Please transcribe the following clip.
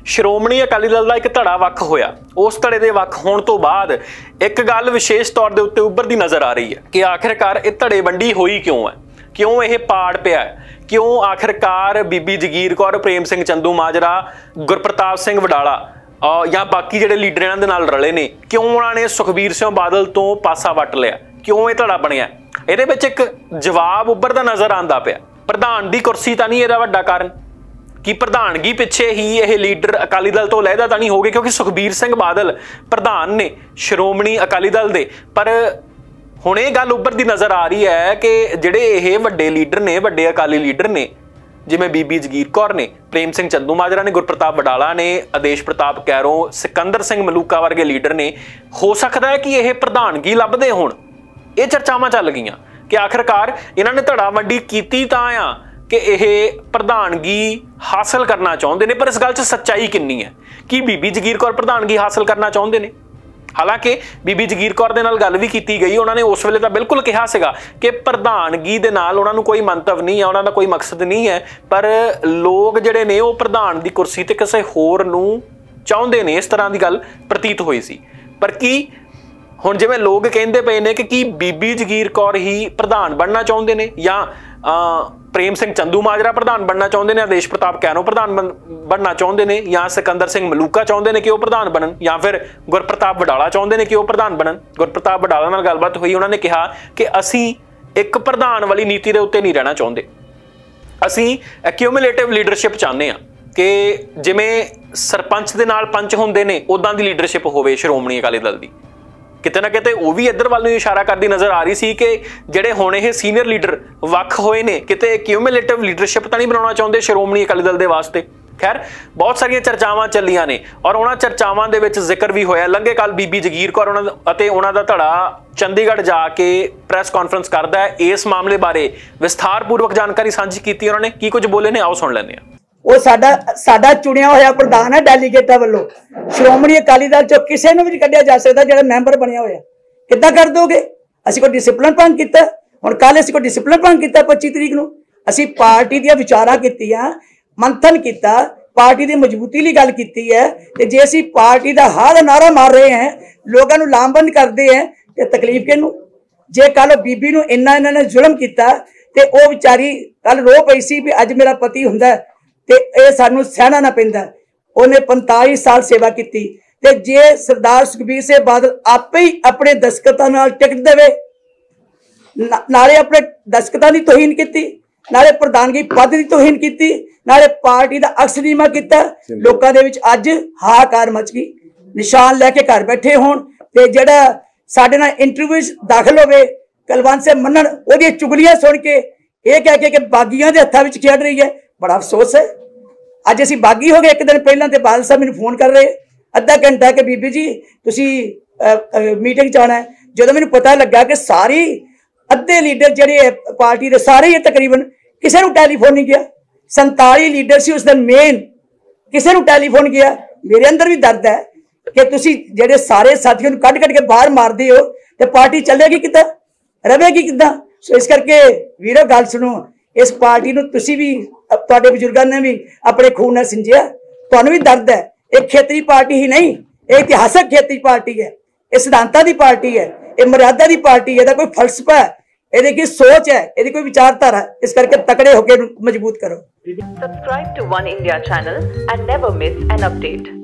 ਸ਼੍ਰੋਮਣੀ ਅਕਾਲੀ ਦਲ ਦਾ ਇੱਕ ਧੜਾ ਵੱਖ ਹੋਇਆ। ਉਸ ਧੜੇ ਦੇ ਵੱਖ ਹੋਣ ਤੋਂ ਬਾਅਦ ਇੱਕ ਗੱਲ ਵਿਸ਼ੇਸ਼ ਤੌਰ ਦੇ ਉੱਤੇ ਉੱਭਰਦੀ ਨਜ਼ਰ ਆ ਰਹੀ ਹੈ ਕਿ ਆਖਿਰਕਾਰ ਇਹ ਧੜੇ ਵੰਡੀ ਹੋਈ ਕਿਉਂ ਹੈ, ਕਿਉਂ ਇਹ ਪਾੜ ਪਿਆ ਹੈ, ਕਿਉਂ ਆਖਿਰਕਾਰ ਬੀਬੀ ਜਗੀਰ ਕੌਰ, ਪ੍ਰੇਮ ਸਿੰਘ ਚੰਦੂਮਾਜਰਾ, ਗੁਰਪ੍ਰਤਾਪ ਸਿੰਘ ਵਡਾਲਾ ਜਾਂ ਬਾਕੀ ਜਿਹੜੇ ਲੀਡਰ ਇਹਨਾਂ ਦੇ ਨਾਲ ਰਲੇ ਨੇ, ਕਿਉਂ ਉਹਨਾਂ ਨੇ ਸੁਖਬੀਰ ਸਿੰਘ ਬਾਦਲ ਤੋਂ ਪਾਸਾ ਵੱਟ ਲਿਆ, ਕਿਉਂ ਇਹ ਧੜਾ ਬਣਿਆ? ਇਹਦੇ ਵਿੱਚ ਇੱਕ ਜਵਾਬ ਉੱਭਰਦਾ ਨਜ਼ਰ ਆਉਂਦਾ ਪਿਆ। ਪ੍ਰਧਾਨ ਦੀ ਕੁਰਸੀ ਤਾਂ ਨਹੀਂ ਇਹਦਾ ਵੱਡਾ ਕਾਰਨ? ਕਿ ਪ੍ਰਧਾਨਗੀ ਪਿੱਛੇ ਹੀ ਇਹ ਲੀਡਰ ਅਕਾਲੀ ਦਲ ਤੋਂ ਲਹਿਦਾ ਤਾਂ ਨਹੀਂ ਹੋ ਗਏ? ਕਿਉਂਕਿ ਸੁਖਬੀਰ ਸਿੰਘ ਬਾਦਲ ਪ੍ਰਧਾਨ ਨੇ ਸ਼੍ਰੋਮਣੀ ਅਕਾਲੀ ਦਲ ਦੇ, ਪਰ ਹੁਣ ਇਹ ਗੱਲ ਉੱਭਰਦੀ ਨਜ਼ਰ ਆ ਰਹੀ ਹੈ ਕਿ ਜਿਹੜੇ ਇਹ ਵੱਡੇ ਲੀਡਰ ਨੇ, ਵੱਡੇ ਅਕਾਲੀ ਲੀਡਰ ਨੇ, ਜਿਵੇਂ ਬੀਬੀ ਜਗੀਰ ਕੌਰ ਨੇ, ਪ੍ਰੇਮ ਸਿੰਘ ਚੰਦੂਮਾਜਰਾ ਨੇ, ਗੁਰਪ੍ਰਤਾਪ ਵਡਾਲਾ ਨੇ, ਆਦੇਸ਼ ਪ੍ਰਤਾਪ ਕੈਰੋਂ, ਸਿਕੰਦਰ ਸਿੰਘ ਮਲੂਕਾ ਵਰਗੇ ਲੀਡਰ ਨੇ, ਹੋ ਸਕਦਾ ਹੈ ਕਿ ਇਹ ਪ੍ਰਧਾਨਗੀ ਲੱਭਦੇ ਹੋਣ। ਇਹ ਚਰਚਾਵਾਂ ਚੱਲ ਗਈਆਂ ਕਿ ਆਖਿਰਕਾਰ ਇਹਨਾਂ ਨੇ ਧੜਾ ਵੰਡੀ ਕੀਤੀ ਤਾਂ ਆ ਕਿ ਇਹ ਪ੍ਰਧਾਨਗੀ ਹਾਸਲ ਕਰਨਾ ਚਾਹੁੰਦੇ ਨੇ, ਪਰ ਇਸ ਗੱਲ 'ਚ ਸੱਚਾਈ ਕਿੰਨੀ ਹੈ? ਕੀ ਬੀਬੀ ਜਗੀਰ ਕੌਰ ਪ੍ਰਧਾਨਗੀ ਹਾਸਲ ਕਰਨਾ ਚਾਹੁੰਦੇ ਨੇ? ਹਾਲਾਂਕਿ ਬੀਬੀ ਜਗੀਰ ਕੌਰ ਦੇ ਨਾਲ ਗੱਲ ਵੀ ਕੀਤੀ ਗਈ, ਉਹਨਾਂ ਨੇ ਉਸ ਵੇਲੇ ਤਾਂ ਬਿਲਕੁਲ ਕਿਹਾ ਸੀਗਾ ਕਿ ਪ੍ਰਧਾਨਗੀ ਦੇ ਨਾਲ ਉਹਨਾਂ ਨੂੰ ਕੋਈ ਮੰਤਵ ਨਹੀਂ ਹੈ, ਉਹਨਾਂ ਦਾ ਕੋਈ ਮਕਸਦ ਨਹੀਂ ਹੈ, ਪਰ ਲੋਕ ਜਿਹੜੇ ਨੇ ਉਹ ਪ੍ਰਧਾਨ ਦੀ ਕੁਰਸੀ ਤੇ ਕਿਸੇ ਹੋਰ ਨੂੰ ਚਾਹੁੰਦੇ ਨੇ, ਇਸ ਤਰ੍ਹਾਂ ਦੀ ਗੱਲ ਪ੍ਰਤੀਤ ਹੋਈ ਸੀ। ਪਰ ਕੀ ਹੁਣ ਜਿਵੇਂ ਲੋਕ ਕਹਿੰਦੇ ਪਏ ਨੇ ਕਿ ਕੀ ਬੀਬੀ ਜਗੀਰ ਕੌਰ ਹੀ ਪ੍ਰਧਾਨ ਬਣਨਾ ਚਾਹੁੰਦੇ ਨੇ, ਜਾਂ ਪ੍ਰੇਮ ਸਿੰਘ ਚੰਦੂਮਾਜਰਾ ਪ੍ਰਧਾਨ ਬਣਨਾ ਚਾਹੁੰਦੇ ਨੇ, ਆਦੇਸ਼ ਪ੍ਰਤਾਪ ਕੈਰੋਂ ਪ੍ਰਧਾਨ ਬਣਨਾ ਚਾਹੁੰਦੇ ਨੇ, ਜਾਂ ਸਿਕੰਦਰ ਸਿੰਘ ਮਲੂਕਾ ਚਾਹੁੰਦੇ ਨੇ ਕਿ ਉਹ ਪ੍ਰਧਾਨ ਬਣਨ, ਜਾਂ ਫਿਰ ਗੁਰਪ੍ਰਤਾਪ ਵਡਾਲਾ ਚਾਹੁੰਦੇ ਨੇ ਕਿ ਉਹ ਪ੍ਰਧਾਨ ਬਣਨ? ਗੁਰਪ੍ਰਤਾਪ ਵਡਾਲਾ ਨਾਲ ਗੱਲਬਾਤ ਹੋਈ, ਉਹਨਾਂ ਨੇ ਕਿਹਾ ਕਿ ਅਸੀਂ ਇੱਕ ਪ੍ਰਧਾਨ ਵਾਲੀ ਨੀਤੀ ਦੇ ਉੱਤੇ ਨਹੀਂ ਰਹਿਣਾ ਚਾਹੁੰਦੇ, ਅਸੀਂ ਐਕਿਊਮੂਲੇਟਿਵ ਲੀਡਰਸ਼ਿਪ ਚਾਹੁੰਦੇ ਹਾਂ ਕਿ ਜਿਵੇਂ ਸਰਪੰਚ ਦੇ ਨਾਲ ਪੰਚ ਹੁੰਦੇ ਨੇ ਉੱਦਾਂ ਦੀ ਲੀਡਰਸ਼ਿਪ ਹੋਵੇ ਸ਼੍ਰੋਮਣੀ ਅਕਾਲੀ ਦਲ ਦੀ। ਕਿਤੇ ਨਾ ਕਿਤੇ ਉਹ ਵੀ ਇੱਧਰ ਵੱਲ ਨੂੰ ਇਸ਼ਾਰਾ ਕਰਦੀ ਨਜ਼ਰ ਆ ਰਹੀ ਸੀ ਕਿ ਜਿਹੜੇ ਹੁਣ ਇਹ ਸੀਨੀਅਰ ਲੀਡਰ ਵੱਖ ਹੋਏ ਨੇ, ਕਿਤੇ ਕਿਊਮੂਲੇਟਿਵ ਲੀਡਰਸ਼ਿਪ ਤਾਂ ਨਹੀਂ ਬਣਾਉਣਾ ਚਾਹੁੰਦੇ ਸ਼੍ਰੋਮਣੀ ਅਕਾਲੀ ਦਲ ਦੇ ਵਾਸਤੇ। ਖੈਰ, ਬਹੁਤ ਸਾਰੀਆਂ ਚਰਚਾਵਾਂ ਚੱਲੀਆਂ ਨੇ ਔਰ ਉਹਨਾਂ ਚਰਚਾਵਾਂ ਦੇ ਵਿੱਚ ਜ਼ਿਕਰ ਵੀ ਹੋਇਆ। ਲੰਘੇ ਕੱਲ ਬੀਬੀ ਜਗੀਰ ਕੌਰ ਅਤੇ ਉਹਨਾਂ ਦਾ ਧੜਾ ਚੰਡੀਗੜ੍ਹ ਜਾ ਕੇ ਪ੍ਰੈਸ ਕਾਨਫਰੰਸ ਕਰਦਾ ਹੈ। ਇਸ ਮਾਮਲੇ ਬਾਰੇ ਵਿਸਥਾਰਪੂਰਵਕ ਜਾਣਕਾਰੀ ਸਾਂਝੀ ਕੀਤੀ ਉਹਨਾਂ ਨੇ। ਕੀ ਕੁਝ ਬੋਲੇ ਨੇ, ਆਓ ਸੁਣ ਲੈਂਦੇ ਹਾਂ। ਉਹ ਸਾਡਾ ਚੁਣਿਆ ਹੋਇਆ ਪ੍ਰਧਾਨ ਹੈ ਡੈਲੀਗੇਟਾਂ ਵੱਲੋਂ। ਸ਼੍ਰੋਮਣੀ ਅਕਾਲੀ ਦਲ ਚੋਂ ਕਿਸੇ ਨੂੰ ਵੀ ਨਹੀਂ ਕੱਢਿਆ ਜਾ ਸਕਦਾ ਜਿਹੜਾ ਮੈਂਬਰ ਬਣਿਆ ਹੋਇਆ। ਕਿੱਦਾਂ ਕਰ ਦੋਗੇ? ਅਸੀਂ ਕੋਈ ਡਿਸਪਲਿਨ ਭੰਗ ਕੀਤਾ? ਹੁਣ ਕੱਲ ਅਸੀਂ ਕੋਈ ਡਿਸਪਲਿਨ ਭੰਗ ਕੀਤਾ? 25 ਤਰੀਕ ਨੂੰ ਅਸੀਂ ਪਾਰਟੀ ਦੀਆਂ ਵਿਚਾਰਾਂ ਕੀਤੀਆਂ, ਮੰਥਨ ਕੀਤਾ, ਪਾਰਟੀ ਦੀ ਮਜ਼ਬੂਤੀ ਲਈ ਗੱਲ ਕੀਤੀ ਹੈ। ਤੇ ਜੇ ਅਸੀਂ ਪਾਰਟੀ ਦਾ ਹਰ ਨਾਰਾ ਮਾਰ ਰਹੇ ਹਾਂ, ਲੋਕਾਂ ਨੂੰ ਲਾਮਬੰਦ ਕਰਦੇ ਹਾਂ, ਤੇ ਤਕਲੀਫ ਕਿਹਨੂੰ? ਜੇ ਕੱਲ ਬੀਬੀ ਨੂੰ ਇਹਨਾਂ ਨੇ ਜ਼ੁਲਮ ਕੀਤਾ ਤੇ ਉਹ ਵਿਚਾਰੀ ਕੱਲ ਰੋ ਪਈ ਸੀ ਵੀ ਅੱਜ ਮੇਰਾ ਪਤੀ ਹੁੰਦਾ ਤੇ ਇਹ ਸਾਨੂੰ ਸਹਿਣਾ ਨਾ ਪੈਂਦਾ। ਉਹਨੇ 45 ਸਾਲ ਸੇਵਾ ਕੀਤੀ ਤੇ ਜੇ ਸਰਦਾਰ ਸੁਖਬੀਰ ਸਿੰਘ ਬਾਦਲ ਆਪੇ ਹੀ ਆਪਣੇ ਦਸਤਖਤਾਂ ਨਾਲ ਟਿਕਟ ਦੇਵੇ, ਨਾਲੇ ਆਪਣੇ ਦਸਤਖਤਾਂ ਦੀ ਤੋਹੀਨ ਕੀਤੀ, ਨਾਲੇ ਪ੍ਰਧਾਨਗੀ ਪਦ ਦੀ ਤੋਹੀਨ ਕੀਤੀ, ਨਾਲੇ ਪਾਰਟੀ ਦਾ ਅਕਸਰੀਮਾ ਕੀਤਾ, ਲੋਕਾਂ ਦੇ ਵਿੱਚ ਅੱਜ ਹਾਹਾਕਾਰ ਮਚ ਗਈ। ਨਿਸ਼ਾਨ ਲੈ ਕੇ ਘਰ ਬੈਠੇ ਹੋਣ ਤੇ ਜਿਹੜਾ ਸਾਡੇ ਨਾਲ ਇੰਟਰਵਿਊ ਦਾਖਲ ਹੋਵੇ, ਕੁਲਵੰਤ ਸਿੰਘ ਮੰਨਣ ਉਹਦੀਆਂ ਚੁਗਲੀਆਂ ਸੁਣ ਕੇ ਇਹ ਕਹਿ ਕੇ ਕਿ ਬਾਗੀਆਂ ਦੇ ਹੱਥਾਂ ਵਿੱਚ ਖੇਡ ਰਹੀ ਹੈ, ਬੜਾ ਅਫਸੋਸ ਹੈ। ਅੱਜ ਅਸੀਂ ਬਾਗੀ ਹੋ ਗਏ। ਇੱਕ ਦਿਨ ਪਹਿਲਾਂ ਤੇ ਬਾਦਲ ਸਾਹਿਬ ਮੈਨੂੰ ਫੋਨ ਕਰ ਰਹੇ ਅੱਧਾ ਘੰਟਾ ਕਿ ਬੀਬੀ ਜੀ ਤੁਸੀਂ ਮੀਟਿੰਗ 'ਚ ਆਉਣਾ ਹੈ। ਜਦੋਂ ਮੈਨੂੰ ਪਤਾ ਲੱਗਾ ਕਿ ਸਾਰੀ ਅੱਧੇ ਲੀਡਰ ਜਿਹੜੇ ਪਾਰਟੀ ਦੇ ਸਾਰੇ ਹੀ ਤਕਰੀਬਨ ਕਿਸੇ ਨੂੰ ਟੈਲੀਫੋਨ ਨਹੀਂ ਗਿਆ, 47 ਲੀਡਰ ਸੀ ਉਸ ਦਿਨ ਮੇਨ, ਕਿਸੇ ਨੂੰ ਟੈਲੀਫੋਨ ਗਿਆ। ਮੇਰੇ ਅੰਦਰ ਵੀ ਦਰਦ ਹੈ ਕਿ ਤੁਸੀਂ ਜਿਹੜੇ ਸਾਰੇ ਸਾਥੀਆਂ ਨੂੰ ਕੱਢ ਕੇ ਬਾਹਰ ਮਾਰਦੇ ਹੋ ਤੇ ਪਾਰਟੀ ਚੱਲੇਗੀ ਕਿੱਦਾਂ, ਰਵੇਗੀ ਕਿੱਦਾਂ? ਸੋ ਇਸ ਕਰਕੇ ਵੀਰੋ ਗੱਲ ਸੁਣੋ, ਇਸ ਪਾਰਟੀ ਨੂੰ ਤੁਸੀਂ ਵੀ, ਤੁਹਾਡੇ ਬਜ਼ੁਰਗਾਂ ਨੇ ਵੀ ਆਪਣੇ ਖੂਨ ਨਾਲ ਸਿੰਜਿਆ, ਤੁਹਾਨੂੰ ਵੀ ਦਰਦ ਹੈ। ਇਹ ਖੇਤਰੀ ਪਾਰਟੀ ਹੀ ਨਹੀਂ, ਇਹ ਇਤਿਹਾਸਕ ਖੇਤਰੀ ਪਾਰਟੀ ਹੈ, ਇਹ ਸਿਧਾਂਤਾਂ ਦੀ ਪਾਰਟੀ ਹੈ, ਇਹ ਮਰਿਆਦਾ ਦੀ ਪਾਰਟੀ ਹੈ, ਇਹਦਾ ਕੋਈ ਫਲਸਫਾ ਹੈ, ਇਹਦੀ ਕੀ ਸੋਚ ਹੈ, ਇਹਦੀ ਕੋਈ ਵਿਚਾਰਧਾਰਾ। ਇਸ ਕਰਕੇ ਤਕੜੇ ਹੋ ਕੇ ਮਜ਼ਬੂਤ ਕਰੋ। Subscribe to One India channel and never miss an update.